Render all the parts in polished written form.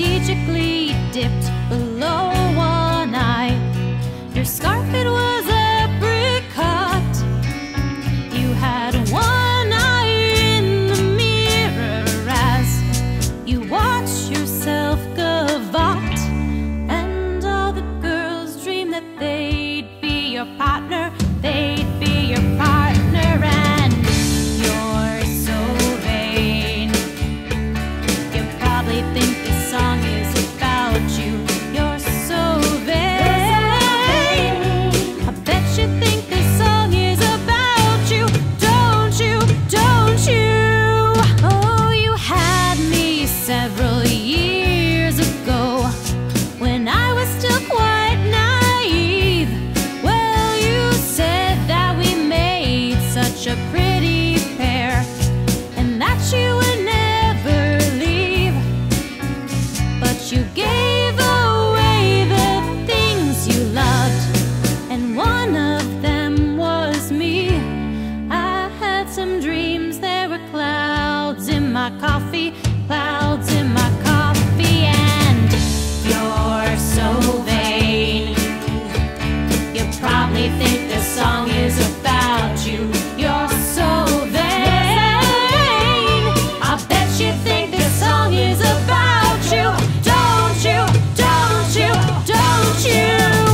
strategically dipped below one eye. Your scarf, it was apricot. You had one eye in the mirror as you watch yourself gavotte. And all the girls dream that they'd be your partner, they'd be your partner. And you're so vain, you probably think this song is about you. You're so vain, I bet you think this song is about you. Don't you, don't you? Oh, you had me several years ago when I was still quite naive. Well, you said that we made such a pretty pair and that you would never leave. But you gave away the things you loved, and one of them was me. I had some dreams, there were clouds in my coffee, clouds in my coffee. And you're so vain, you probably think this song is about you. You're so vain, I bet you think this song is about you. Don't you, don't you, don't you?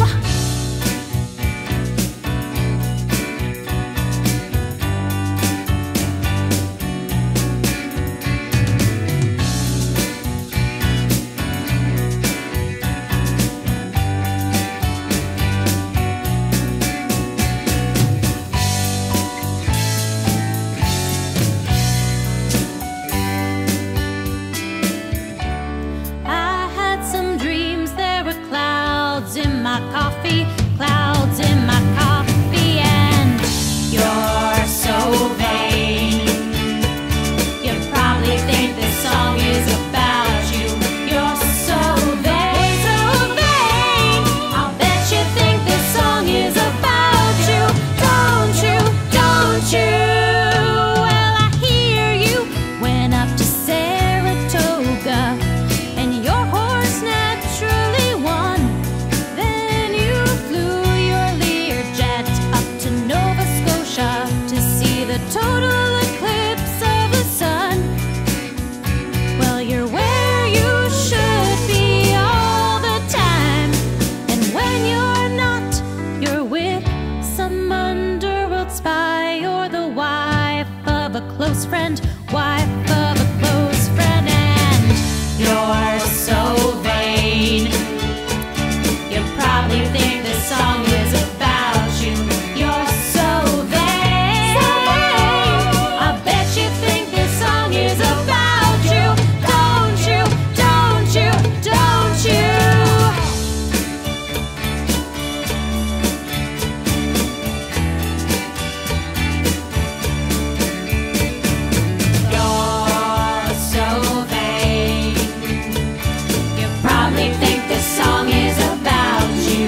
I had some dreams, there were clouds in my coffee, clouds in my coffee. And you're so vain, you probably think this song is about you. You're so vain, so vain, I'll bet you think this song is about you. Don't you, don't you? Well, I hear you went up to Saratoga and your horse naturally won. Then you flew your Learjet up to Nova Scotia to see the total eclipse of the sun. Well, you're where you should be all the time, and when you're not, you're with some underworld spy or the wife of a close friend, wife of a close friend. And you're so vain, you probably think this song is about you. You're so vain, I bet you think this song is about you. Don't you, don't you, don't you? You're so vain, you probably think this song is about you.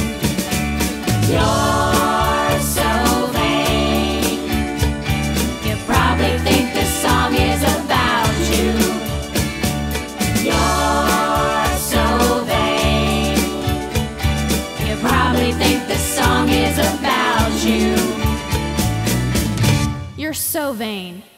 You're so vain, you probably think this song is about you. You're so vain, you probably think this song is about you. You're so vain.